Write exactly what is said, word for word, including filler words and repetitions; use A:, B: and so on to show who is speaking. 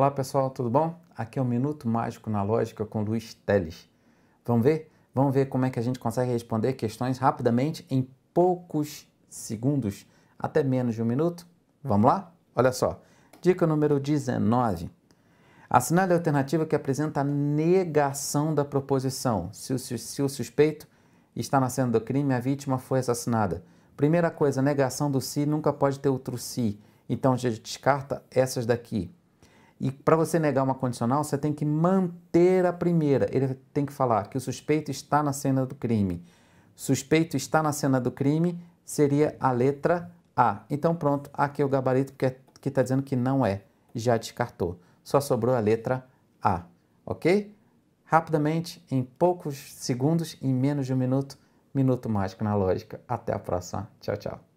A: Olá pessoal, tudo bom? Aqui é o Minuto Mágico na Lógica com Luiz Teles. Vamos ver? Vamos ver como é que a gente consegue responder questões rapidamente em poucos segundos, até menos de um minuto? Vamos lá? Olha só, dica número dezenove. Assinale a alternativa que apresenta a negação da proposição. Se o, se o suspeito está na cena do crime, a vítima foi assassinada. Primeira coisa, negação do se nunca pode ter outro se. Então a gente descarta essas daqui. E para você negar uma condicional, você tem que manter a primeira. Ele tem que falar que o suspeito está na cena do crime. Suspeito está na cena do crime seria a letra A. Então pronto, aqui é o gabarito, porque aqui está dizendo que não é. Já descartou. Só sobrou a letra A. Ok? Rapidamente, em poucos segundos, em menos de um minuto, Minuto Mágico na Lógica. Até a próxima. Tchau, tchau.